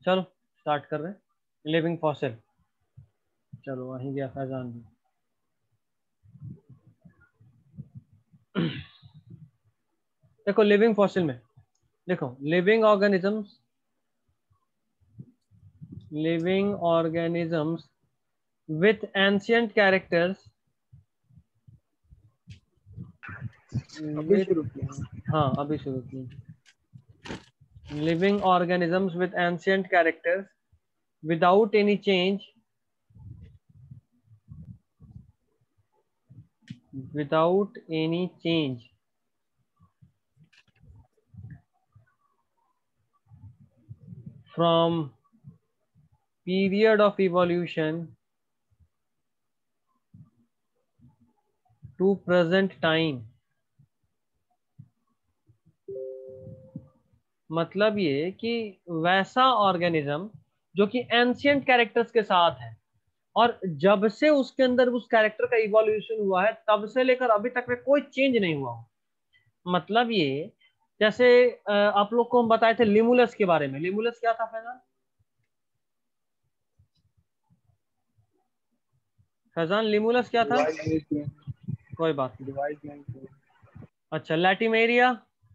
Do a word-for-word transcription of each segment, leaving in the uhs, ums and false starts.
चलो स्टार्ट कर रहे हैं। लिविंग फॉसिल, चलो वहीं गया फैजान भी। देखो लिविंग फॉसिल में, देखो living organisms, living organisms with ancient characters, अभी विथ, शुरू किया। हाँ अभी शुरू की। Living organisms with ancient characters without any change, without any change from period of evolution to present time। मतलब ये कि वैसा ऑर्गेनिज्म जो कि एंशियंट कैरेक्टर्स के साथ है और जब से उसके अंदर उस कैरेक्टर का इवोल्यूशन हुआ है तब से लेकर अभी तक में कोई चेंज नहीं हुआ हो। मतलब ये जैसे अ, आप लोग को हम बताए थे लिमुलस के बारे में। लिमुलस क्या था फैजान? फैजान लिमुलस क्या था? डिवाइड नहीं किए, कोई बात नहीं। डिवाइड नहीं किए। अच्छा लैटिमेरिया,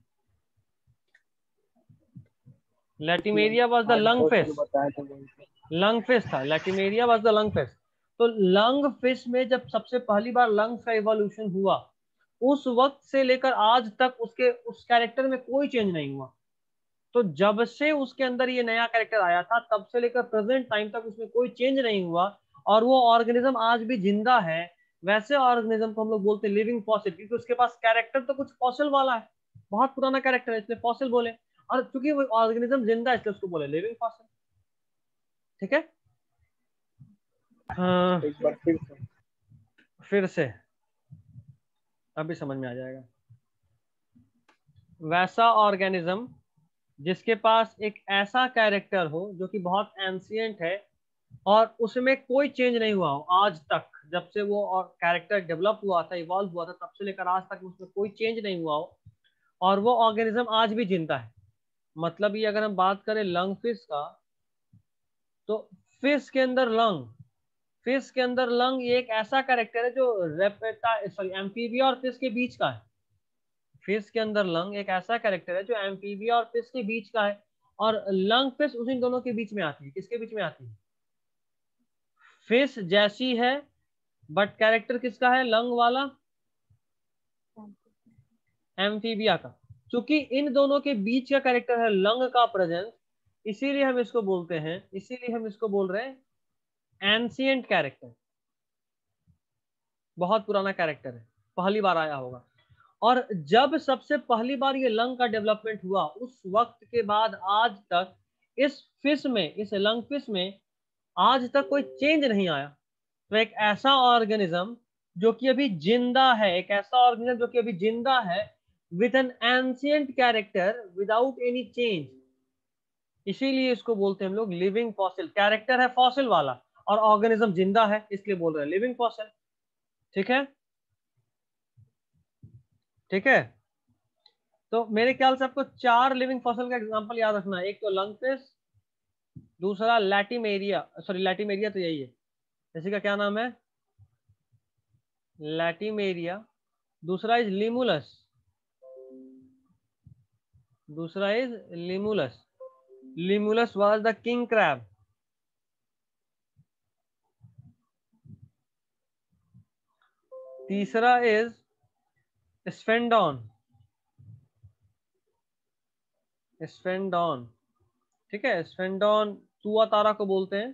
लैटिमेरिया वाज द आज लंग बहुत सारे फिश। बताए थे वही से। लंग फिश था, latimeria was the lung fish. तो लंग फिश में जब सबसे पहली बार लंग्स का इवोल्यूशन हुआ उस वक्त से लेकर आज तक उसके उस कैरेक्टर में कोई चेंज नहीं हुआ। तो जब से उसके अंदर ये नया कैरेक्टर आया था तब से लेकर प्रेजेंट टाइम तक उसमें कोई चेंज नहीं हुआ और वो ऑर्गेनिज्म आज भी जिंदा है। वैसे ऑर्गेनिज्म को हम लोग बोलते हैं लिविंग फॉसिल, क्योंकि उसके पास कैरेक्टर तो कुछ फॉसिल वाला है, बहुत पुराना कैरेक्टर है इसलिए फॉसिल बोले। और चूंकि वो ऑर्गेनिज्म जिंदा है इसलिए उसको बोले लिविंग फॉसिल। ठीक है। हाँ, एक बार फिर से। फिर से अभी समझ में आ जाएगा। वैसा ऑर्गेनिज्म जिसके पास एक ऐसा कैरेक्टर हो जो कि बहुत एंशियंट है और उसमें कोई चेंज नहीं हुआ हो आज तक, जब से वो और कैरेक्टर डेवलप हुआ था, इवॉल्व हुआ था, तब से लेकर आज तक उसमें कोई चेंज नहीं हुआ हो और वो ऑर्गेनिज्म आज भी जिंदा है। मतलब ये अगर हम बात करें लंग फिश का, तो फिश के अंदर लंग, फिश के अंदर लंग ये एक ऐसा कैरेक्टर है जो रेप्टा सॉरी एम्फीबिया और फिश के बीच का है। फिश के अंदर लंग एक ऐसा कैरेक्टर है जो एम्फीबिया और फिश के बीच का है और लंग फिश उसी दोनों के बीच में आती है। किसके बीच में आती है? फिश जैसी है बट कैरेक्टर किसका है? लंग वाला, एम्फीबिया का। क्योंकि इन दोनों के बीच का कैरेक्टर है लंग का प्रेजेंस, इसीलिए हम इसको बोलते हैं, इसीलिए हम इसको बोल रहे हैं एंशियंट कैरेक्टर। बहुत पुराना कैरेक्टर है, पहली बार आया होगा। और जब सबसे पहली बार ये लंग का डेवलपमेंट हुआ उस वक्त के बाद आज तक इस फिश में, इस लंग फिश में आज तक कोई चेंज नहीं आया। तो एक ऐसा ऑर्गेनिज्म जो कि अभी जिंदा है, एक ऐसा ऑर्गेनिज्म जो कि अभी जिंदा है with an ancient character without any change, इसीलिए इसको बोलते हैं हम लोग लिविंग फॉसिल। कैरेक्टर है फॉसिल वाला और ऑर्गेनिज्म जिंदा है, इसलिए बोल रहे हैं लिविंग फॉसिल। ठीक है, ठीक है। तो मेरे ख्याल से आपको चार लिविंग फॉसिल का एग्जांपल याद रखना है। एक तो लंगफिश, दूसरा लैटिमेरिया, सॉरी लैटिमेरिया तो यही है, इसी का क्या नाम है? लैटिमेरिया। दूसरा इज लिमुलस, दूसरा is limulus. Limulus was the king crab. तीसरा इज स्फेंडॉन, स्फेंडॉन। ठीक है, स्फेंडॉन तुआ तारा को बोलते हैं।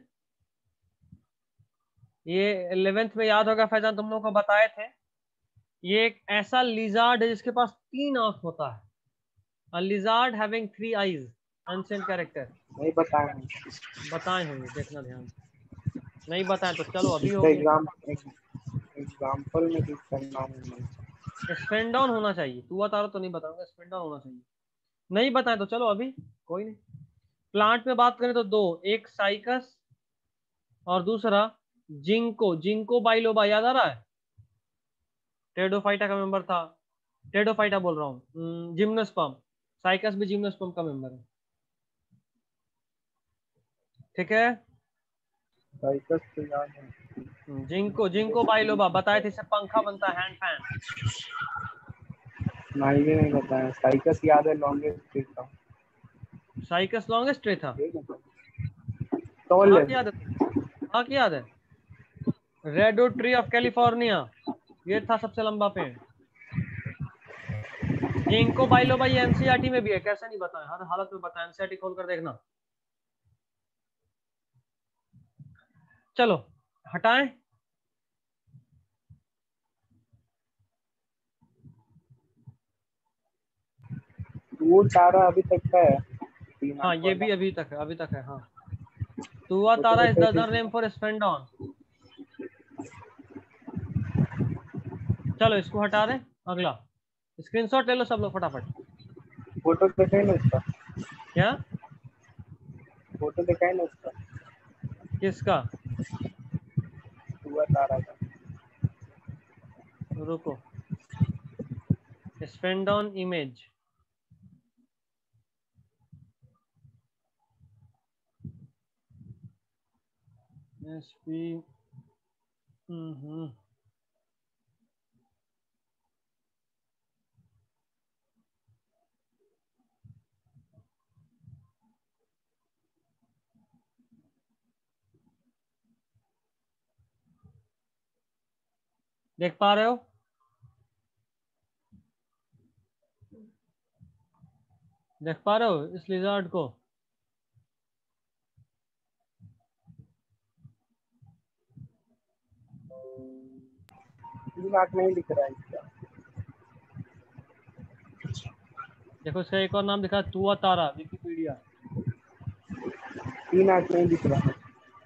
ये इलेवेंथ में याद होगा फैजान, तुम लोगों को बताए थे। ये एक ऐसा लिजार्ड है जिसके पास तीन आंख होता है। A lizard having three eyes, ancient character। नहीं बताए हैं। बताए होंगे, देखना ध्यान से। नहीं बताए तो चलो अभी हो इसका गया। एग्जाम एग्जाम्पल में कुछ करना है। स्पेंडॉन होना चाहिए, तुआ तारा तो नहीं बताऊंगा, स्पेंडॉन होना चाहिए। नहीं बताए तो चलो अभी कोई नहीं। प्लांट में बात करें तो दो, एक साइकस और दूसरा जिंको। जिंको बाइलोबा याद आ रहा है? टेडोफाइटा का मेंबर था। टेडोफाइटा बोल रहा हूँ, जिम्नोस्पर्म। साइकस भी जिम्नोस्पर्म का मेंबर है। ठीक है। साइकस तो याद है। जिंको जिंको बाइलोबा बताए थे, इससे पंखा बनता है, हैंड फैन। नहीं भी नहीं बताया। साइकस याद है, लॉन्गेस्ट ट्री था। साइकस लॉन्गेस्ट ट्री था। टॉल कहाँ है। की याद है तुमको? कहाँ की याद है? रेडवुड ट्री ऑफ कैलिफोर्निया, ये था सबसे लंबा पेड़। जिंको बाइलोबा ये एनसीईआरटी में भी है, कैसे नहीं बताया, हर हालत में बताया, एनसीईआरटी खोल कर देखना। चलो हटाएं। वो तारा अभी तक का है, तीन हाँ आंख ये वाला। भी अभी तक है, अभी तक है। हाँ, तुआतारा फोटो इज द दिखाई अदर नेम थी। For sphenodon. चलो इसको हटा दें। अगला स्क्रीनशॉट ले लो सब लोग फटाफट। फोटो दिखाई ना उसका। क्या? फोटो दिखाई ना उसका। किसका? हुआ तारा का। रुको, sphenodon image. S P hmm देख पा रहे हो? देख पा रहे हो इस लिजर्ड को? तीन आंख नहीं दिख रहा है इसका। देखो इसका एक और नाम दिखा, तुआतारा, विकिपीडिया। तीन आंख नहीं दिख रहा है।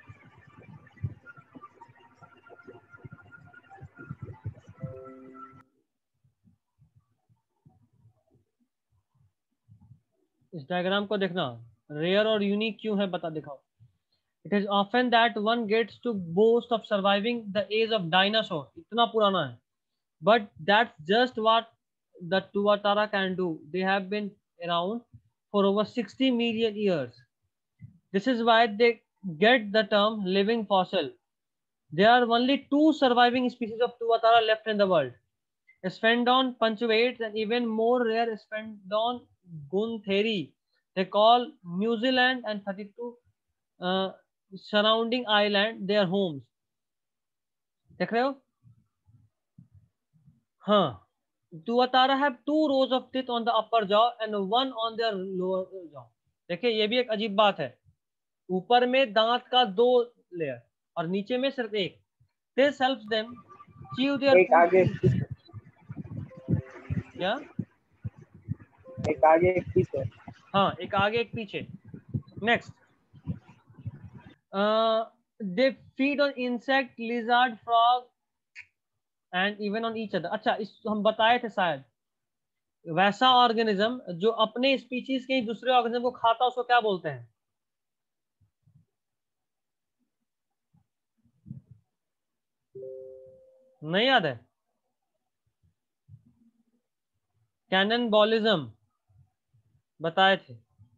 इस डायग्राम को देखना, रेयर और यूनिक क्यों है बता दिखाओ। It is often that one gets to boast of surviving the age of dinosaur, इतना पुराना है। But that's just what the tuatara can do. They have been around for over sixty million years. This is why they get the term living fossil. There are only two surviving species of Tuatara left in the world. Sphendon punctuates and even more rare Sphendon guntheri. They call New Zealand and thirty-two uh, surrounding island their homes. देख रहे हो? हाँ, Tuatara have two rows of teeth on the upper jaw and one on their lower jaw. देखिए ये भी एक अजीब बात है, ऊपर में दांत का दो लेयर और नीचे में सिर्फ एक। This helps them chew their एक food. आगे एक पीछे। क्या? एक आगे एक पीछे। हाँ, एक आगे एक पीछे। Next, they feed on insect, lizard, frog and even on each other. अच्छा, इस हम बताए थे शायद, वैसा ऑर्गेनिज्म जो अपने स्पीशीज के ही दूसरे ऑर्गेनिज्म को खाता उसको क्या बोलते हैं? नहीं याद है? कैननबॉलिज्म बताए थे।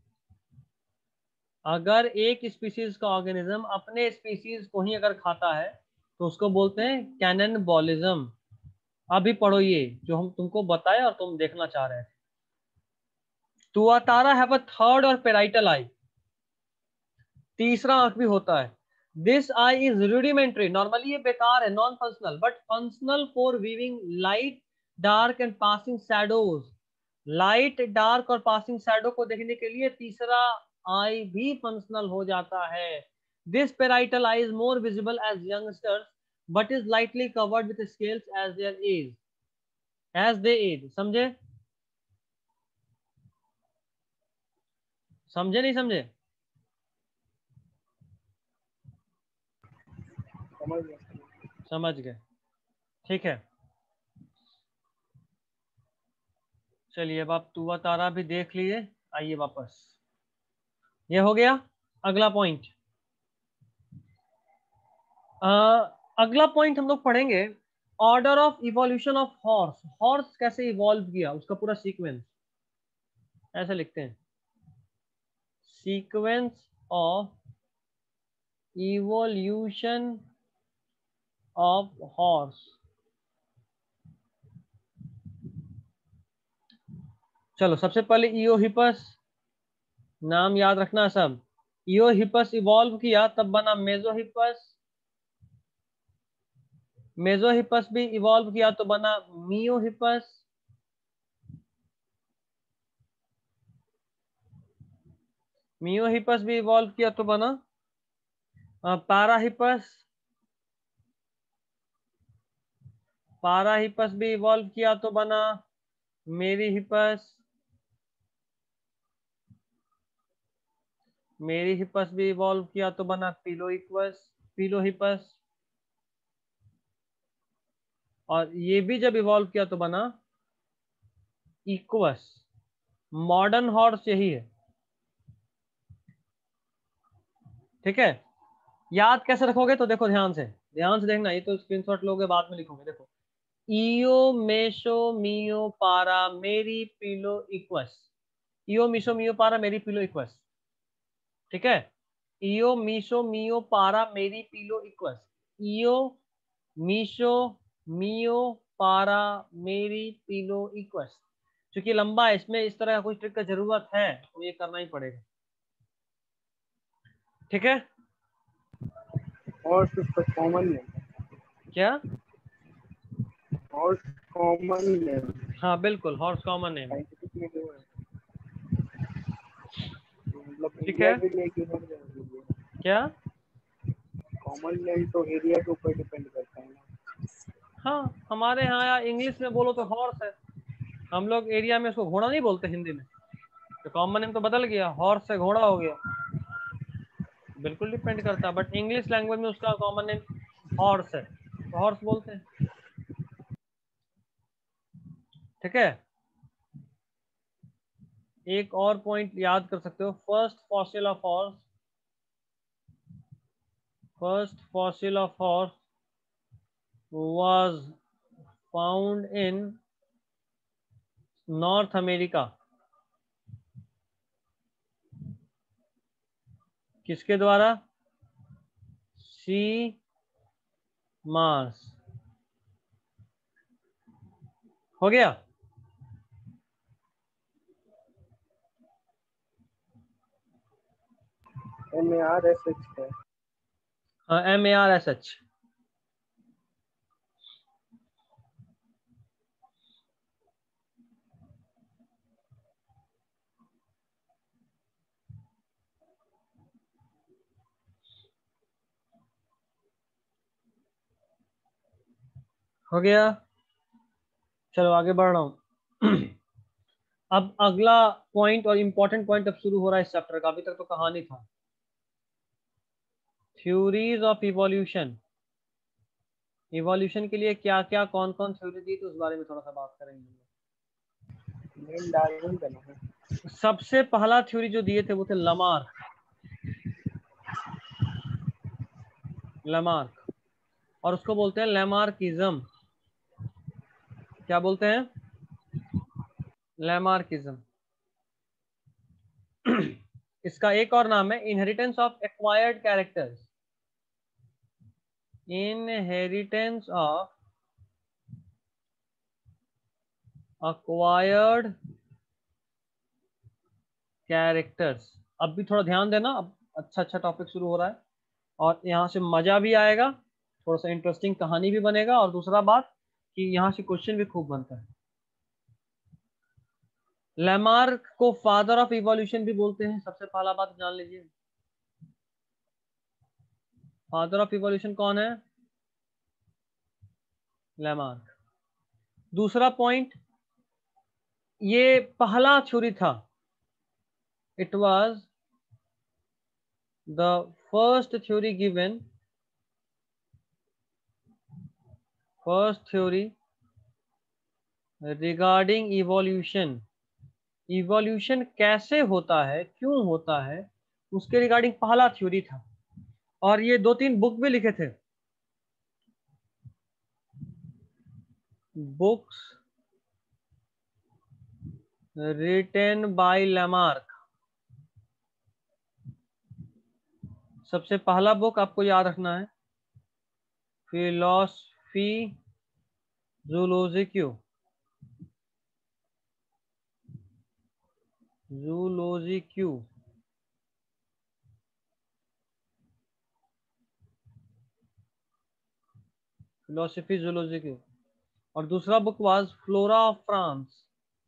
अगर एक स्पीशीज का ऑर्गेनिज्म अपने स्पीशीज को ही अगर खाता है तो उसको बोलते हैं कैननबॉलिज्म। अभी पढ़ो ये जो हम तुमको बताए और तुम देखना चाह रहे थे। तुआतारा हैव अ थर्ड और पेराइटल आई, तीसरा आंख भी होता है। This eye is rudimentary, normally ये बेकार है, non functional, but functional for viewing light, dark and passing shadows. Light, dark और पासिंग शैडो को देखने के लिए तीसरा आई भी फंक्शनल हो जाता है। This parietal eye is more visible as youngsters but is lightly covered with scales as their age as they age. समझे? समझे नहीं समझे? समझ गए। समझ गए, ठीक है। चलिए अब आप तुआतारा भी देख लिए, आइए वापस। ये हो गया। अगला पॉइंट, अगला पॉइंट हम लोग पढ़ेंगे order of evolution of horse. Horse कैसे इवॉल्व किया उसका पूरा सीक्वेंस, ऐसे लिखते हैं, sequence of evolution of horse. चलो सबसे पहले इयोहिपस, नाम याद रखना सब। इयोहिपस इवॉल्व किया तब बना मेजोहिपस, मेजोहिपस भी इवॉल्व किया तो बना मियोहिपस, मियोहिपस भी इवॉल्व किया तो बना पैराहिपस, पैराहिपस भी इवॉल्व किया तो बना मेरीहिपस, मेरीहिपस भी इवॉल्व किया तो बना पिलोइक्वस, पिलोहिपस, और ये भी जब इवॉल्व किया तो बना इक्वस। मॉडर्न हॉर्स यही है। ठीक है, याद कैसे रखोगे तो देखो ध्यान से, ध्यान से देखना, ये तो स्क्रीनशॉट लोगे बाद में लिखोगे। देखो, इयो मेशो मियो पारा मेरी पिलो इक्वस, इयो मिशो मियो पारा मेरी पिलो इक्वस। ठीक है, इयो मिशो मियो पारा मेरी पिलो इक्वस, इयो मिशो मियो पारा मेरी पिलो इक्वस। क्योंकि लंबा है, इसमें इस तरह का कुछ ट्रिक का जरूरत है तो ये करना ही पड़ेगा। ठीक है, और उसका कॉमन है, क्या? और कॉमन है, हाँ बिल्कुल, हॉर्स कॉमन नेम है। साइंटिफिक में जो है मतलब ठीक इंडिया है, के लिए कि हर जगह के लिए। क्या? कॉमन लैंड तो एरिया के ऊपर डिपेंड करता है ना। हाँ, हमारे यहाँ यार इंग्लिश में बोलो तो हॉर्स है, हम लोग एरिया में उसको घोड़ा नहीं बोलते हिंदी में, तो कॉमन नेम तो बदल गया, हॉर्स से घोड़ा हो गया। बिल्कुल डिपेंड करता है, बट इंग्लिश लैंग्वेज में उसका कॉमन नेम हॉर्स है, तो हॉर्स बोलते हैं। ठीक है, एक और पॉइंट याद कर सकते हो, first fossil of horse, first fossil of horse was found in North America. किसके द्वारा? C Marsh. हो गया। M A R S H है। हाँ, M A R S H. हो गया। चलो आगे बढ़ रहा हूं। अब अगला पॉइंट और इंपॉर्टेंट पॉइंट अब शुरू हो रहा है इस चैप्टर का, अभी तक तो कहानी था। थ्योरीज ऑफ इवोल्यूशन, इवोल्यूशन के लिए क्या क्या कौन कौन थ्योरी दी, तो उस बारे में थोड़ा सा बात करेंगे। मेन डार्विन बना है। सबसे पहला थ्योरी जो दिए थे वो थे लमार्क, लमार्क, और उसको बोलते हैं लैमार्किज्म। क्या बोलते हैं? लैमार्किज्म। इसका एक और नाम है inheritance of acquired characters, inheritance of acquired characters. अब भी थोड़ा ध्यान देना, अब अच्छा अच्छा टॉपिक शुरू हो रहा है और यहाँ से मजा भी आएगा, थोड़ा सा इंटरेस्टिंग कहानी भी बनेगा, और दूसरा बात कि यहाँ से क्वेश्चन भी खूब बनता है। लैमार्क को फादर ऑफ इवोल्यूशन भी बोलते हैं, सबसे पहला बात जान लीजिए। फादर ऑफ इवोल्यूशन कौन है? लैमार्क। दूसरा पॉइंट, ये पहला थ्योरी था, it was the first theory given, first theory regarding evolution, evolution कैसे होता है, क्यों होता है, उसके रिगार्डिंग पहला थ्योरी था। और ये दो तीन बुक भी लिखे थे, बुक्स रिटेन बाय लैमार्क। सबसे पहला बुक आपको याद रखना है फिलॉसफी जूलॉजिक्यू, जूलॉजिक्यू। Philosophy Zoologique. और दूसरा book was Flora of France.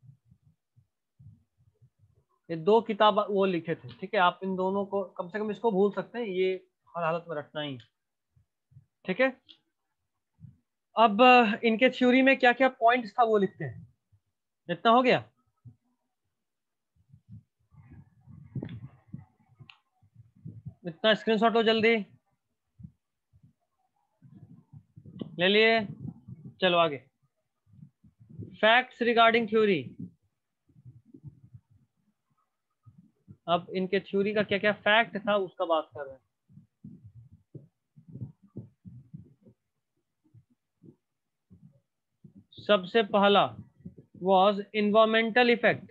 ये दो किताब वो लिखे थे, ठीक है। आप इन दोनों को कम से कम इसको भूल सकते हैं, ये हर हालत में रटना ही, ठीक है। अब इनके थ्योरी में क्या क्या पॉइंट्स था वो लिखते हैं। इतना हो गया। इतना स्क्रीनशॉट लो जल्दी, ले लिए। चलो आगे। Facts regarding theory. अब इनके थ्योरी का क्या क्या फैक्ट था उसका बात कर रहे हैं। सबसे पहला वाज इन्वायरमेंटल इफेक्ट।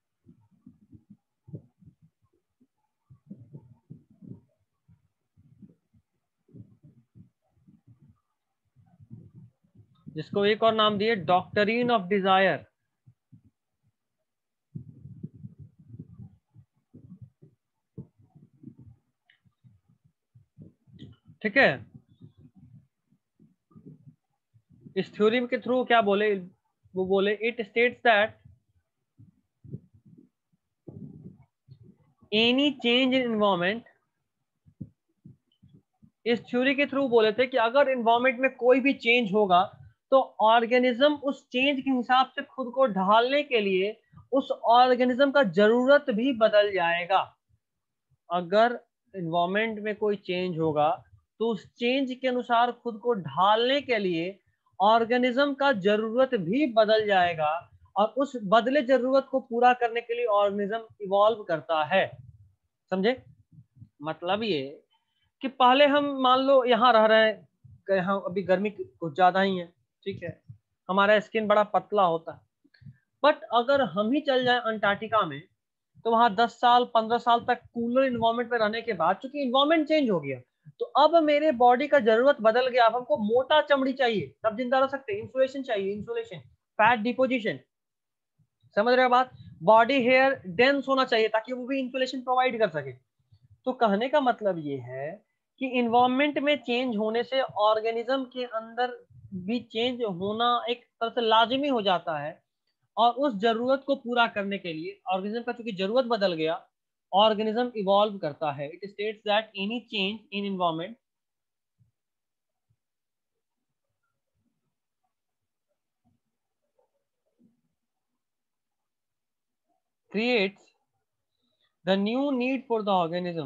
जिसको एक और नाम दिए डॉक्टरीन ऑफ डिजायर। ठीक है। इस थ्योरी के थ्रू क्या बोले, वो बोले it states that any change in environment. इस थ्योरी के थ्रू बोले थे कि अगर एनवायरमेंट में कोई भी चेंज होगा तो ऑर्गेनिज्म उस चेंज के हिसाब से खुद को ढालने के लिए उस ऑर्गेनिज्म का जरूरत भी बदल जाएगा। अगर एनवायरमेंट में कोई चेंज होगा तो उस चेंज के अनुसार खुद को ढालने के लिए ऑर्गेनिज्म का जरूरत भी बदल जाएगा, और उस बदले जरूरत को पूरा करने के लिए ऑर्गेनिज्म इवॉल्व करता है। समझे? मतलब ये कि पहले हम मान लो यहाँ रह रहे हैं, यहाँ अभी गर्मी कुछ ज्यादा ही है, ठीक है, हमारा स्किन बड़ा पतला होता है। बट अगर हम ही चल जाए अंटार्कटिका में तो वहां दस साल पंद्रह साल तक कूलर इन्वायरमेंट में रहने के बाद चूंकि इन्वायरमेंट चेंज हो गया तो अब मेरे बॉडी का जरूरत बदल गया। अब हमको मोटा चमड़ी चाहिए तब जिंदा रह सकते, इंसुलेशन चाहिए, इंसुलेशन, फैट डिपोजिशन। समझ रहे हो बात? बॉडी हेयर डेंस होना चाहिए ताकि वो भी इंसुलेशन प्रोवाइड कर सके। तो कहने का मतलब ये है कि इन्वायरमेंट में चेंज होने से ऑर्गेनिज्म के अंदर भी चेंज होना एक तरह से लाजिमी हो जाता है, और उस जरूरत को पूरा करने के लिए ऑर्गेनिज्म का चूंकि जरूरत बदल गया ऑर्गेनिज्म इवॉल्व करता है। It states that any change in environment creates the new need for the organism.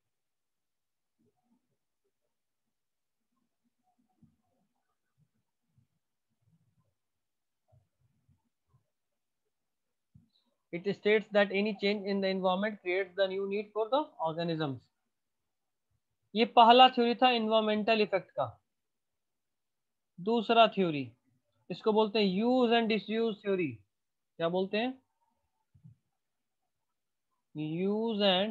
It states that any change in the environment creates the new need for the organisms. ये पहला theory था environmental effect का। दूसरा theory इसको बोलते हैं use and disuse theory. क्या बोलते हैं? Use and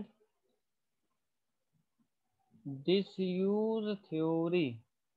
disuse theory.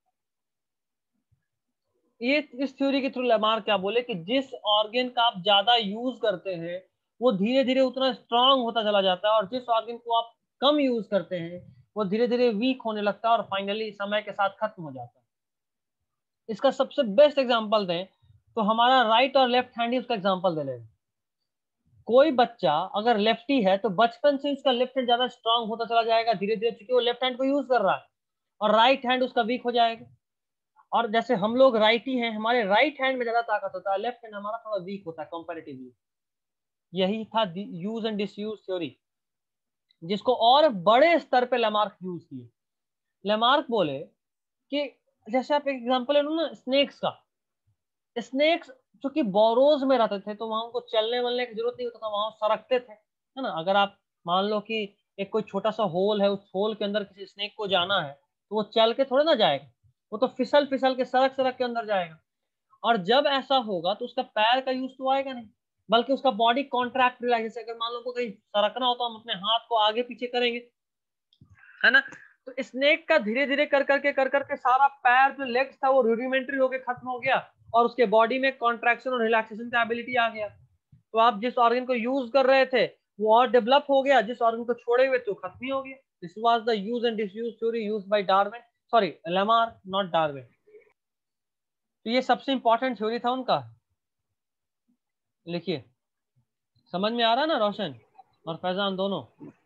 ये इस थ्योरी के थ्रू लेमार्क क्या बोले कि जिस ऑर्गन का आप ज्यादा यूज करते हैं वो धीरे धीरे उतना स्ट्रांग होता चला जाता है, और जिस ऑर्गन को आप कम यूज करते हैं वो धीरे धीरे वीक होने लगता है और फाइनली समय के साथ खत्म हो जाता है। इसका सबसे बेस्ट एग्जांपल दें तो हमारा राइट और लेफ्ट हैंड ही उसका एग्जांपल दे लें। कोई बच्चा अगर लेफ्टी है तो बचपन से उसका लेफ्ट हैंड ज्यादा स्ट्रांग होता चला जाएगा धीरे धीरे, क्योंकि वो लेफ्ट हैंड को यूज कर रहा है, और राइट हैंड उसका वीक हो जाएगा। और जैसे हम लोग राइटी हैं, हमारे राइट हैंड में ज्यादा ताकत होता है, लेफ्ट हैंड हमारा थोड़ा वीक होता है कंपैरेटिवली। यही था यूज एंड डिसयूज थ्योरी, जिसको और बड़े स्तर पे लेमार्क यूज किए। लेमार्क बोले कि जैसे आप एक एग्जांपल ले लो ना स्नेक्स का। स्नेक्स चूंकि बोरोज में रहते थे तो वहां उनको चलने वलने की जरूरत नहीं होता था, वहां सरकते थे, है ना। अगर आप मान लो कि एक कोई छोटा सा होल है, उस होल के अंदर किसी स्नेक को जाना है तो वो चल के थोड़ा ना जाएगा, वो तो फिसल फिसल के सड़क सड़क के अंदर जाएगा। और जब ऐसा होगा तो उसका पैर का यूज तो आएगा नहीं, बल्कि उसका बॉडी कॉन्ट्रैक्ट रिलैक्स। अगर मान लो को कहीं सरकना हो तो हम अपने हाथ को आगे पीछे करेंगे, है ना। तो स्नेक का धीरे धीरे कर करके कर करके सारा पैर जो लेग्स था वो रूडिमेंट्री होके खत्म हो गया और उसके बॉडी में कॉन्ट्रैक्शन और रिलैक्सेशन का एबिलिटी आ गया। तो आप जिस ऑर्गन को यूज कर रहे थे वो और डेवलप हो गया, जिस ऑर्गन को छोड़े हुए थे वो खत्म ही हो गया। This was the use and disuse theory used by Darwin, sorry Lamarck, not Darwin. तो ये सबसे इंपॉर्टेंट थ्योरी था उनका। लिखिए, समझ में आ रहा है ना रोशन और फैजान दोनों?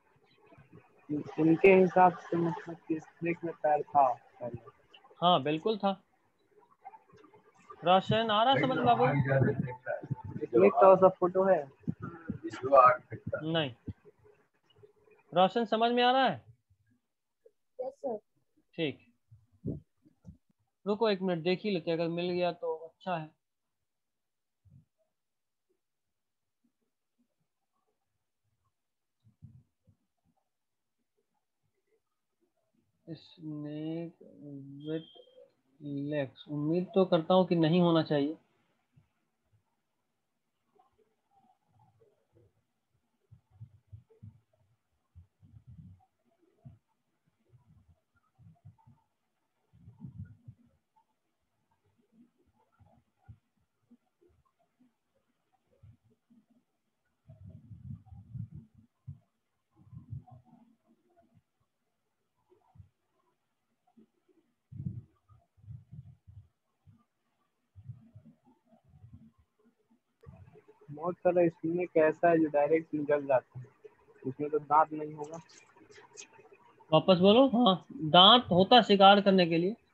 इनके हिसाब से मतलब कि स्नेक में पैर था पहले। हाँ बिल्कुल था। रोशन आ रहा समझ बाबू? स्नेक का सब फोटो है? नहीं। रोशन समझ में आ रहा है? Yes sir. ठीक, रुको एक मिनट, देख ही लेते, अगर मिल गया तो अच्छा है। स्नेक विथ लेग्स, उम्मीद तो करता हूँ कि नहीं होना चाहिए। बहुत सारा स्नेक ऐसा है जो डायरेक्ट निकल जाता है, उसमें तो दांत नहीं होगा। वापस बोलो। हाँ, दांत होता शिकार करने के लिए।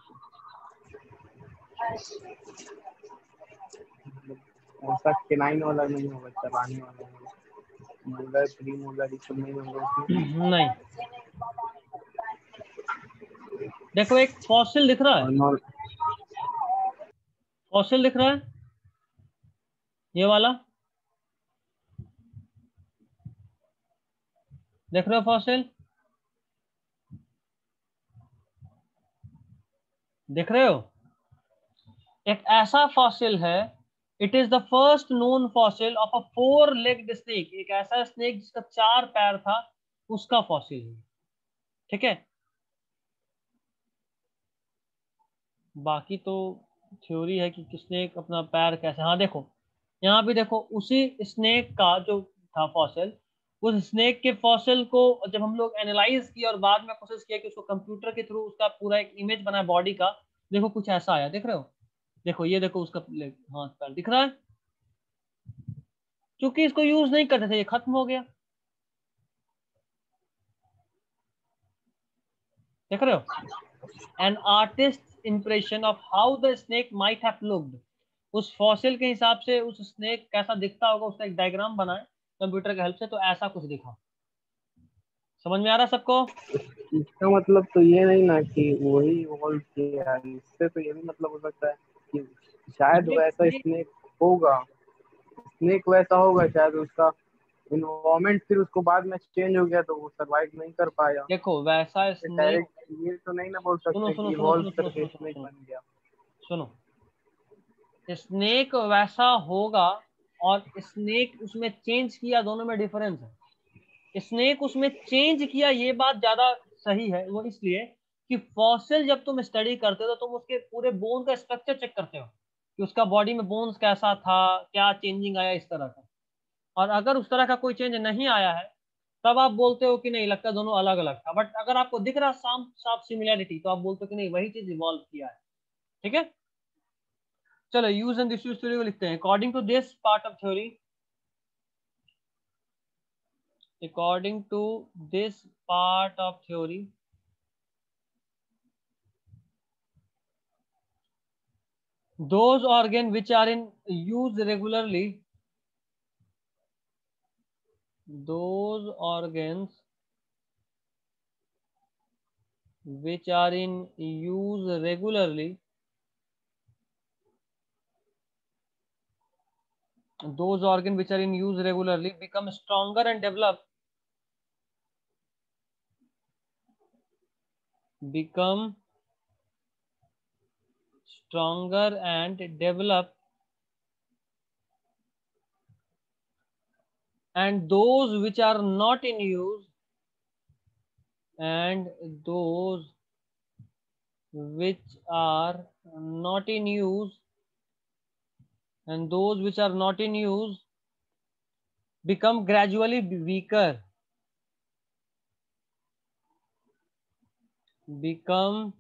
ऐसा केनाइन वाला नहीं होगा, चबाने वाला होगा। मोलर, प्री मोलर, ये सब नहीं होगा उसमें। नहीं, देखो एक फॉसिल दिख रहा है, और नॉर फॉसिल दिख रहा है ये वाला, देख रहे हो फॉसिल? देख रहे हो? एक ऐसा फॉसिल है, it is the first known fossil of a four legged snake. एक ऐसा स्नेक जिसका चार पैर था, उसका फॉसिल है। ठीक है, बाकी तो थ्योरी है कि स्नेक अपना पैर कैसे, हाँ देखो यहाँ भी देखो, उसी स्नेक का जो था फॉसिल, उस स्नेक के फॉसिल को जब हम लोग एनालाइज किया और बाद में कोशिश किया कि उसको कंप्यूटर के थ्रू उसका पूरा एक इमेज बना बॉडी का, देखो कुछ ऐसा आया, देख रहे हो? देखो ये देखो उसका हाथ पैर दिख रहा है। क्योंकि इसको यूज नहीं करते थे, ये खत्म हो गया। देख रहे हो? An artist impression of how the snake might have looked, उस फॉसिल के हिसाब से उस स्नेक कैसा दिखता होगा उसका एक डायग्राम बनाए कंप्यूटर की हेल्प से, तो ऐसा कुछ दिखा। समझ में आ रहा सबको? इसका मतलब तो ये नहीं ना कि वही इवॉल्व किया है, इससे तो ये भी मतलब हो सकता है कि शायद ये वैसा ये स्नेक होगा, स्नेक वैसा होगा शायद, उसका इन्वायरमेंट फिर उसको बाद में चेंज हो गया तो वो सरवाइव नहीं कर पाया। देखो वैसा स्नेक, डायरेक्ट ये तो नहीं ना बोल सुनो सकते सुनो कि सुनो इवॉल्व सुनो सुनो करके सुनो सुनो स्नेक सुनो बन गया। सुनो, स्नेक वैसा होगा और स्नेक उसमें चेंज किया, दोनों में डिफरेंस है। स्नेक उसमें चेंज किया ये बात ज्यादा सही है, वो इसलिए कि फॉसिल जब तुम स्टडी करते हो तो तुम उसके पूरे बोन का स्ट्रक्चर चेक करते हो कि उसका बॉडी में बोन्स कैसा था, क्या चेंजिंग आया, इस तरह का। और अगर उस तरह का कोई चेंज नहीं आया है तब आप बोलते हो कि नहीं, लगता दोनों अलग अलग था। बट अगर आपको दिख रहा साफ साफ सिमिलैरिटी तो आप बोलते हो कि नहीं, वही चीज इवॉल्व किया है। ठीक है, चलो यूज एंड डिसयूज थ्योरी को लिखते हैं। According to this part of theory, according to this part of theory, those organs which are in use regularly, those organs which are in use regularly, those organs which are in use regularly become stronger and develop, become stronger and develop, and those which are not in use, and those which are not in use and those which are not in use become gradually weaker become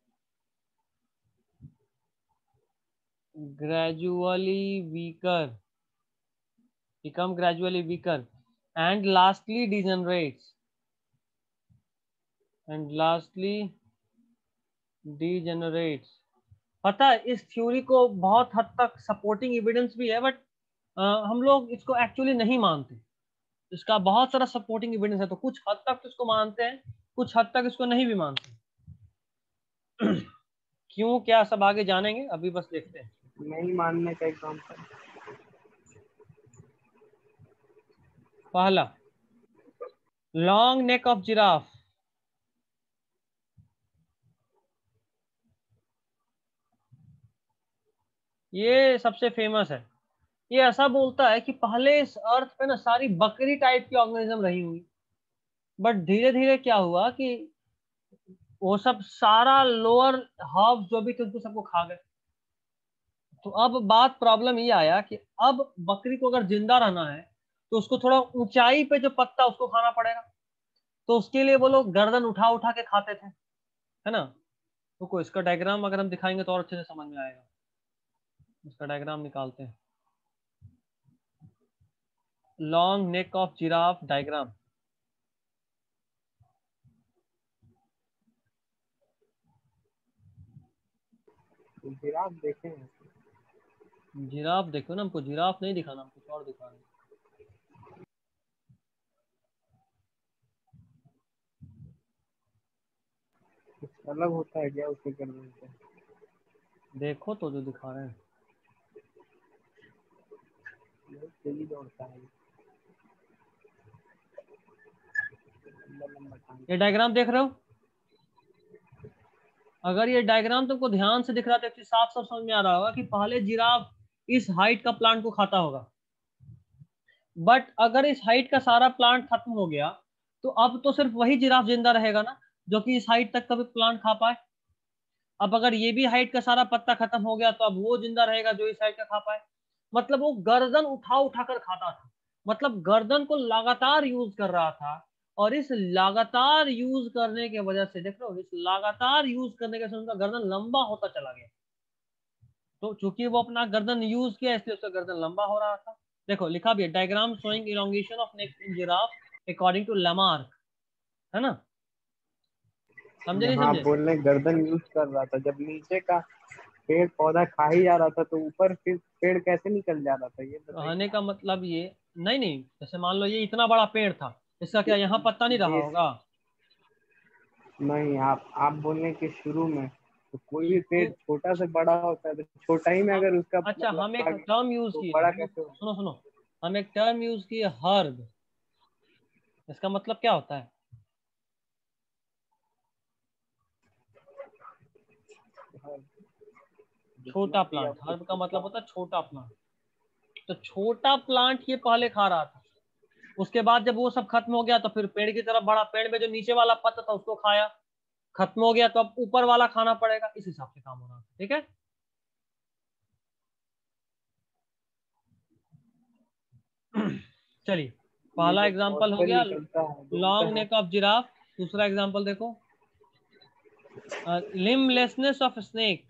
gradually weaker become gradually weaker and lastly degenerates and lastly degenerates. पता है इस theory को बहुत हद तक supporting evidence भी है, but हम लोग इसको एक्चुअली नहीं मानते। इसका बहुत सारा सपोर्टिंग एविडेंस है, तो कुछ हद तक तो इसको मानते हैं, कुछ हद तक इसको नहीं भी मानते। क्यों, क्या, सब आगे जानेंगे, अभी बस देखते हैं। नहीं मानने का एग्जांपल। पहला, लॉन्ग नेक ऑफ जिराफ। ये सबसे फेमस है। ये ऐसा बोलता है कि पहले इस अर्थ पे ना सारी बकरी टाइप की ऑर्गेनिज्म रही हुई, बट धीरे धीरे क्या हुआ कि वो सब सारा लोअर हर्ब जो भी थे उनको सबको खा गए। तो अब बात प्रॉब्लम ये आया कि अब बकरी को अगर जिंदा रहना है तो उसको थोड़ा ऊंचाई पे जो पत्ता उसको खाना पड़ेगा। तो उसके लिए वो लोग गर्दन उठा उठा के खाते थे, है ना। तो कोई इसका डायग्राम अगर हम दिखाएंगे तो और अच्छे से समझ में आएगा। इसका डायग्राम निकालते हैं। Long neck of giraffe diagram. Giraffe देखे हैं? जिराफ देखो ना, हमको जिराफ नहीं दिखाना, हमको कुछ और दिखाना। कुछ अलग होता है क्या उसके करने से? देखो तो जो दिखा रहे हैं। तेजी दौड़ता है, लंबा लंबा टांग। ये डायग्राम देख रहे हो? अगर ये डायग्राम तुमको ध्यान से दिख रहा है तो साफ साफ समझ में आ रहा होगा कि पहले जिराफ इस हाइट का प्लांट को खाता होगा, बट अगर इस हाइट का सारा प्लांट खत्म हो गया तो अब तो सिर्फ वही जिराफ जिंदा रहेगा ना जो कि इस हाइट तक कभी प्लांट खा पाए। अब अगर ये भी हाइट का सारा पत्ता खत्म हो गया तो अब वो जिंदा रहेगा जो इस हाइट का खा पाए। मतलब वो गर्दन उठा उठा कर खाता था, मतलब गर्दन को लगातार यूज कर रहा था। और इस लगातार यूज करने के वजह से देख लो, इस लगातार यूज करने के वजह से उनका गर्दन लंबा होता चला गया। तो चूंकि वो अपना गर्दन यूज किया इसलिए उसका गर्दन लंबा हो रहा था। देखो लिखा भी है, diagram showing elongation of neck in giraffe according to Lamarck, है ना। समझे नहीं हाँ, आप समझे? बोल रहे हैं गर्दन यूज कर रहा था, जब नीचे का पेड़ पौधा खा ही जा रहा था तो ऊपर फिर पेड़ कैसे निकल जा रहा था, ये कहने बताइए। का मतलब ये नहीं नहीं, जैसे मान लो ये इतना बड़ा पेड़ था, इसका क्या यहाँ पत्ता नहीं रहा ये होगा? नहीं, आप आप बोल रहे हैं कि शुरू में तो कोई भी पेड़ शुरू, छोटा से बड़ा होता है, तो छोटा ही में हम, अगर उसका अच्छा मतलब हम एक भाग टर्म यूज तो किए, बड़ा हम कैसे हो? सुनो सुनो, हम एक टर्म यूज किए हर्ब। इसका मतलब क्या होता है? छोटा जितना भी प्लांट। आप हर्ब का कुछ मतलब का होता है छोटा प्लांट। तो छोटा प्लांट ये पहले खा रहा था, उसके बाद जब वो सब खत्म हो गया तो फिर पेड़ की तरफ बढ़ा, पेड़ में जो नीचे वाला पत्ता था उसको खाया, खत्म हो गया तो अब ऊपर वाला खाना पड़ेगा। इस हिसाब से काम हो रहा है, ठीक है। चलिए, ये पहला जो एग्जांपल हो फॉस्फर गया निकलता है बोलते लॉन्ग हैं। Neck of giraffe. दूसरा एग्जांपल देखो, लिम्बलेसनेस ऑफ स्नेक।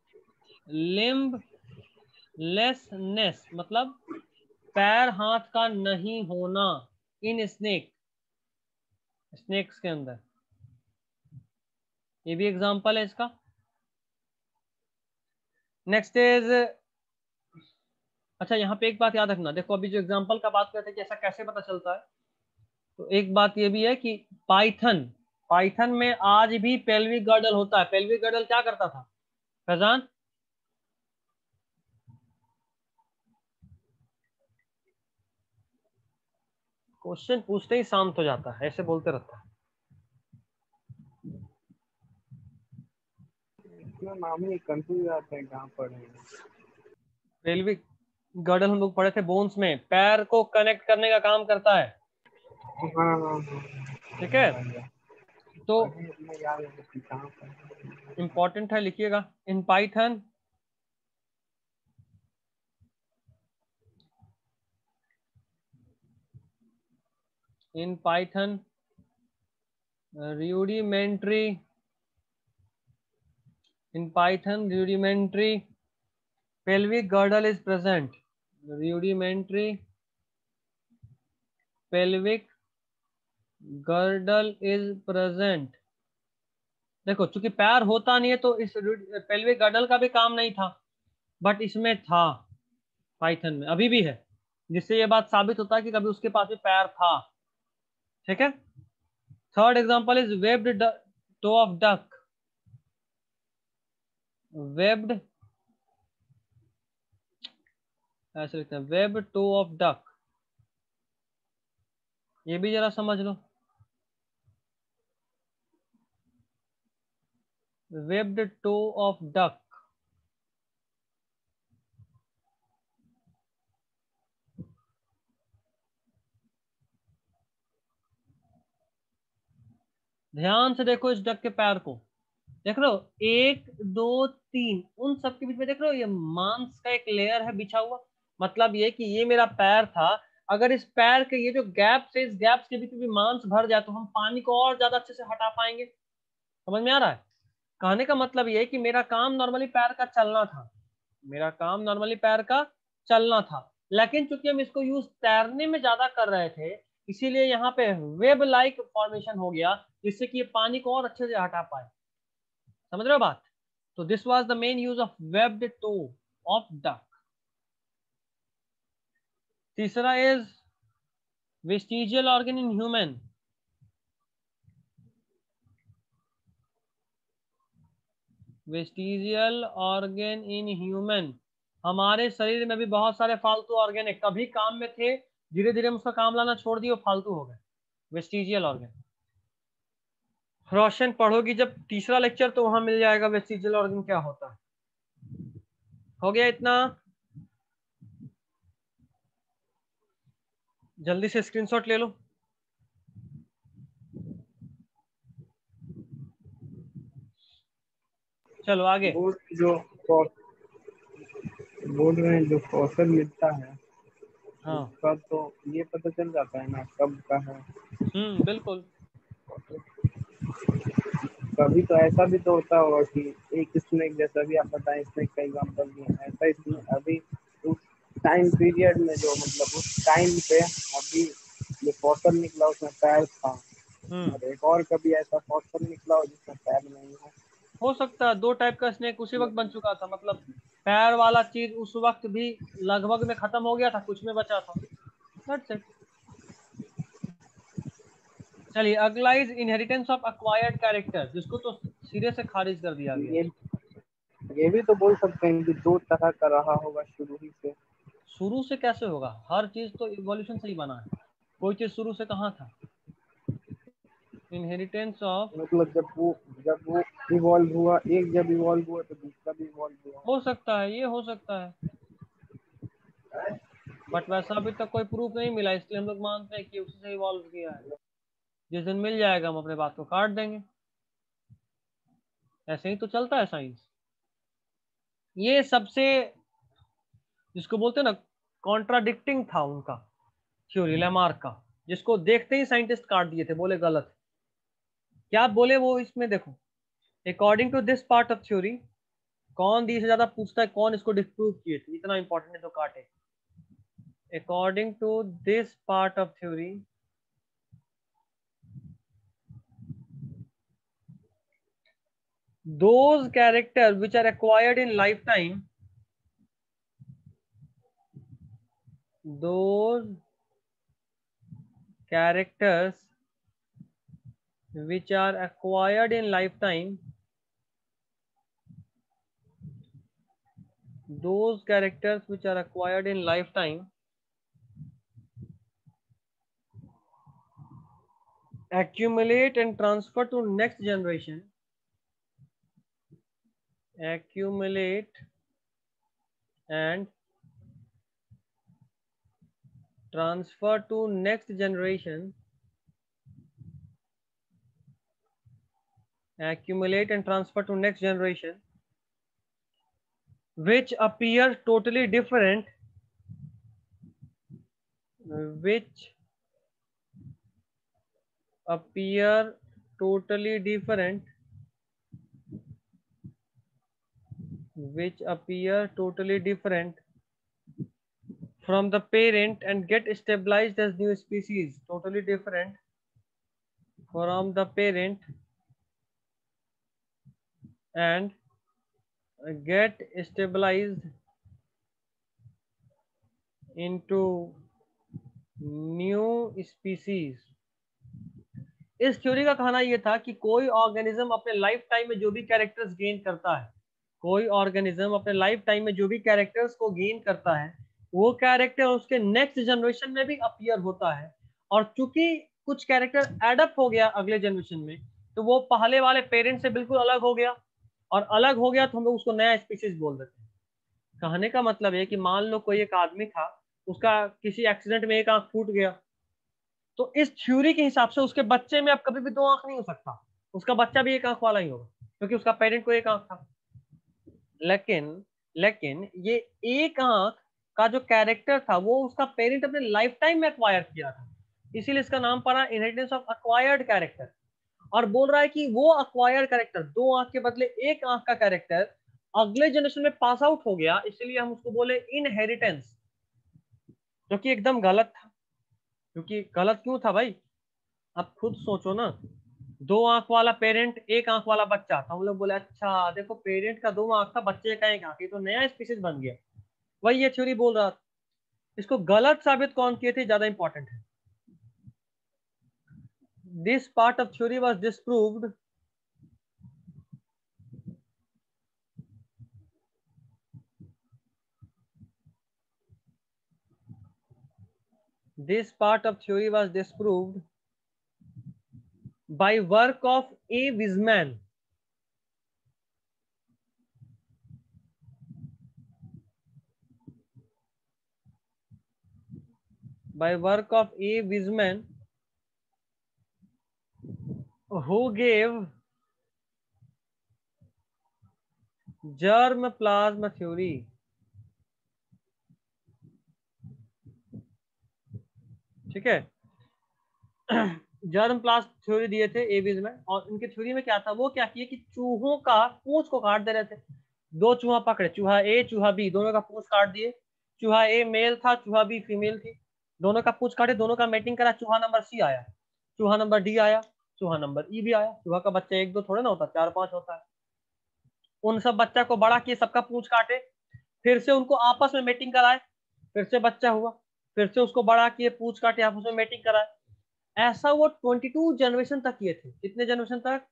लिम्बलेसनेस मतलब पैर हाथ का नहीं होना इन स्नेक, स्नेक्स के अंदर। ये भी एग्जांपल है इसका। नेक्स्ट इज, अच्छा यहाँ पे एक बात याद रखना, देखो अभी जो एग्जांपल का बात करते हैं कि ऐसा कैसे पता चलता है, तो एक बात ये भी है कि पाइथन, पाइथन में आज भी पेल्विक गर्डल होता है। पेल्विक गर्डल क्या करता था फैजान? क्वेश्चन पूछते ही शांत हो जाता है, ऐसे बोलते रहता है। इतना नाम ही कंफ्यूज आते हैं, कहाँ पढ़े हैं। पेल्विक गर्डल हम लोग पढ़े थे बोन्स में, पैर को कनेक्ट करने का काम करता है, हाँ हाँ हाँ, ठीक है। तो मैं याद है कि कहाँ पर इम्पोर्टेंट है, लिखिएगा। In python in Python uh, rudimentary in Python rudimentary pelvic girdle is present. Rudimentary pelvic girdle is present. देखो चूंकि पैर होता नहीं है तो इस पेल्विक गर्डल का भी काम नहीं था, बट इसमें था पाइथन में, अभी भी है, जिससे ये बात साबित होता है कि कभी उसके पास भी पैर था। ठीक है। Third example is webbed toe of duck. Webbed, ऐसे लिखते हैं, वेब्ड टो ऑफ डक। ये भी जरा समझ लो। वेब्ड टो ऑफ डक, ध्यान से देखो इस डक के पैर को, देख लो एक दो तीन, उन सब के बीच में देख लो ये मांस का एक लेयर है बिछा हुआ। मतलब ये कि ये मेरा पैर था, अगर इस पैर के ये जो गैप से इस गैप के बीच में भी मांस भर जाए तो हम पानी को और ज्यादा अच्छे से हटा पाएंगे। समझ में आ रहा है? कहने का मतलब ये है कि मेरा काम नॉर्मली पैर का चलना था, मेरा काम नॉर्मली पैर का चलना था, लेकिन चूंकि हम इसको यूज तैरने में ज्यादा कर रहे थे, इसीलिए यहाँ पे वेब लाइक फॉर्मेशन हो गया, जिससे कि ये पानी को और अच्छे से हटा पाए। समझ रहे हो बात? तो this was the main use of webbed toe of duck. तीसरा is vestigial organ in human. Vestigial organ in human, हमारे शरीर में भी बहुत सारे फालतू ऑर्गन है, कभी काम में थे, धीरे धीरे हम उसका काम लाना छोड़ दिए, फालतू हो गए। वेस्टिजियल ऑर्गन रोशन पढ़ोगी जब तीसरा लेक्चर तो वहां मिल जाएगा वेस्टिजियल ऑर्गन क्या होता है। हो गया इतना? जल्दी से स्क्रीनशॉट ले लो। चलो आगे। बोर्ड जो बोर्ड में जो कौशल मिलता है, हाँ, उसका तो ये पता चल जाता है ना कब का है। हम्म, बिल्कुल। कभी तो ऐसा भी तो होता होगा कि एक स्नेक, जैसा भी आप बताएं स्नेक का एग्जांपल दिए, ऐसा इसमें अभी उस टाइम पीरियड में जो मतलब उस टाइम पे अभी जो फॉसल निकला उसमें पैर था, हम्म, और एक और कभी ऐसा फॉसल निकला हो जिसमें पैर नहीं हो। हो सकता है दो टाइप का स्नेक उसी वक्त बन चुका था, मतलब पैर वाला चीज उस वक्त भी लगभग में खत्म हो गया था, कुछ में बचा था। That's it. चलिए अगला is inheritance of acquired character, जिसको तो सिरे से खारिज कर दिया गया। ये ये भी तो बोल सकते हैं कि दो तरह का रहा होगा शुरू ही से। शुरू से कैसे होगा? हर चीज तो इवोल्यूशन से ही बना है, कोई चीज शुरू से कहाँ था। इनहेरिटेंस ऑफ, मतलब जब वो जब वो इवॉल्व हुआ, एक जब इवॉल्व हुआ तो दूसरा भी इवॉल्व हुआ। हो सकता है, ये हो सकता है, बट वैसा अभी तक कोई प्रूफ नहीं मिला, इसलिए हम लोग मानते हैं कि उसी से इवॉल्व किया है। जिस दिन मिल जाएगा हम अपने बात को काट देंगे। ऐसे ही तो चलता है साइंस। ये सबसे, जिसको बोलते हैं ना, कॉन्ट्राडिक्टिंग था उनका थ्योरी, लेमार्क का, जिसको देखते ही साइंटिस्ट काट दिए थे, बोले गलत। क्या बोले वो इसमें देखो, according to this part of theory, कौन दी से ज्यादा पूछता है कौन इसको डिस्प्रूव किए थे, इतना इंपॉर्टेंट है तो काटे। According to this part of theory, those characters which are acquired in lifetime, those characters which are acquired in lifetime, those characters which are acquired in lifetime accumulate and transfer to next generation, accumulate and transfer to next generation accumulate and transfer to next generation, which appear totally different, which appear totally different, which appear totally different from the parent and get stabilized as new species, totally different from the parent and get stabilized into new species. इस theory का कहना यह था कि कोई organism अपने life time में जो भी कैरेक्टर्स गेन करता है, कोई ऑर्गेनिज्म अपने लाइफ टाइम में जो भी कैरेक्टर्स को गेन करता है, वो कैरेक्टर उसके नेक्स्ट जनरेशन में भी अपीयर होता है। और चूंकि कुछ कैरेक्टर एडप्ट हो गया अगले जनरेशन में, तो वो पहले वाले पेरेंट से बिल्कुल अलग हो गया, और अलग हो गया तो हम लोग उसको नया स्पीशीज बोल देते हैं। कहने का मतलब है कि मान लो कोई एक आदमी था, उसका किसी एक्सीडेंट में एक आंख फूट गया, तो इस थ्योरी के हिसाब से उसके बच्चे में अब कभी भी दो आंख नहीं हो सकता, उसका बच्चा भी एक आंख वाला ही होगा, क्योंकि उसका पेरेंट को एक आंख था। लेकिन लेकिन ये एक आंख का जो कैरेक्टर था वो उसका पेरेंट अपने लाइफ टाइम में एक्वायर किया था, इसीलिए इसका नाम पड़ा इनहेरिटेंस ऑफ एक्वायर्ड कैरेक्टर। और बोल रहा है कि वो एक्वायर्ड कैरेक्टर, दो आंख के बदले एक आंख का कैरेक्टर अगले जनरेशन में पास आउट हो गया, इसलिए हम उसको बोले इनहेरिटेंस, जो कि एकदम गलत था। क्योंकि गलत क्यों था भाई, अब खुद सोचो ना, दो आंख वाला पेरेंट, एक आंख वाला बच्चा, तो हम लोग बोले अच्छा देखो पेरेंट का दो आंख था, बच्चे का एक आंख, ये तो नया स्पीशीज बन गया। वही ये थ्योरी बोल रहा था। इसको गलत साबित कौन किए थे, ज्यादा इंपॉर्टेंट है। This part of theory was disproved this part of theory was disproved by work of A. Wiseman, by work of A. Wiseman, who gave germ plasma theory. ठीक है, जर्म प्लास्ट थ्योरी दिए थे ए विजमैन, और इनके theory में क्या था, वो क्या किए कि चूहों का पूंछ को काट दे रहे थे। दो चूहा पकड़े, चूहा ए चूहा बी, दोनों का पूंछ काट दिए। चूहा ए मेल था, चूहा बी फीमेल थी, दोनों का पूंछ काटे, दोनों का मेटिंग करा, चूहा नंबर सी आया, चूहा नंबर डी आया, चूहा नंबर ई भी आया। चूहा का बच्चा एक दो थोड़ा ना होता, चार पांच होता है। उन सब बच्चा को बड़ा किए, सबका पूंछ काटे, फिर से उनको आपस में मेटिंग कराए, फिर से बच्चा हुआ, फिर से उसको बड़ा किए, पूंछ काटे, आपस में मेटिंग कराए। ऐसा वो बाईस जनरेशन तक किए थे। कितने जनरेशन तक?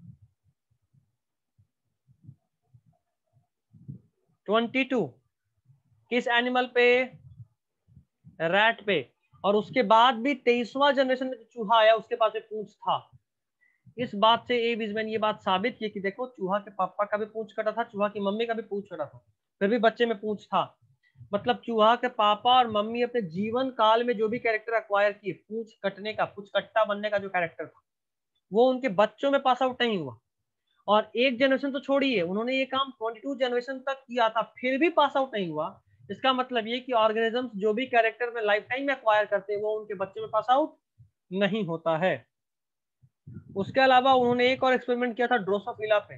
बाईस। किस एनिमल पे? रैट पे। और उसके बाद भी तेईसवां जनरेशन में चूहा आया, उसके पास एक पूंछ था। इस बात से ए विजमैन ये बात साबित की कि देखो चूहा के पापा का भी पूंछ कटा था, चूहा की मम्मी का भी पूंछ कटा था, फिर भी बच्चे में पूंछ था। मतलब चूहा के पापा और मम्मी अपने जीवन काल में जो भी कैरेक्टर एक्वायर किए, पूंछ कटने का, पूंछ कट्टा बनने का जो कैरेक्टर था, वो उनके बच्चों में पास आउट नहीं हुआ। और एक जनरेशन तो छोड़िए, उन्होंने ये काम बाईस जनरेशन तक किया था, फिर भी पास आउट नहीं हुआ। इसका मतलब ये कि ऑर्गेनिजम्स जो भी कैरेक्टर में लाइफ टाइम में एक्वायर करते हैं, वो उनके बच्चे में पास आउट नहीं होता है। उसके अलावा उन्होंने एक और एक्सपेरिमेंट किया था ड्रोसोफिला पे।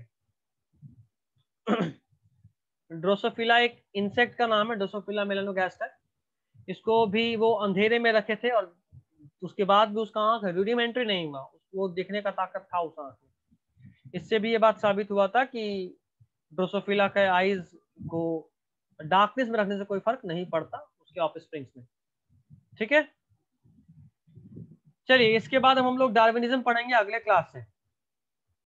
ड्रोसोफिला एक इंसेक्ट का नाम है, ड्रोसोफिला मेलानोगास्टर। इसको भी वो अंधेरे में रखे थे, और उसके बाद भी उसका आंख रूडिमेंट्री नहीं हुआ, वो देखने का ताकत था उस आंख में। इससे भी ये बात साबित हुआ था कि ड्रोसोफिला के आईज को डार्कनेस में रखने से कोई फर्क नहीं पड़ता उसके ऑफस्प्रिंग्स में। ठीक है, चलिए इसके बाद हम लोग डार्विनिज्म पढ़ेंगे अगले क्लास से।